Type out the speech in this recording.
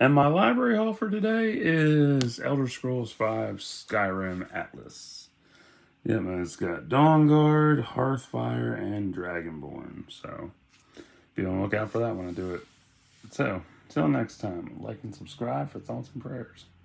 And my library haul for today is Elder Scrolls V Skyrim Atlas. Yeah, man, it's got Dawnguard, Hearthfire, and Dragonborn. So be on the lookout for that when I do it. So, till next time, like and subscribe for thoughts and prayers.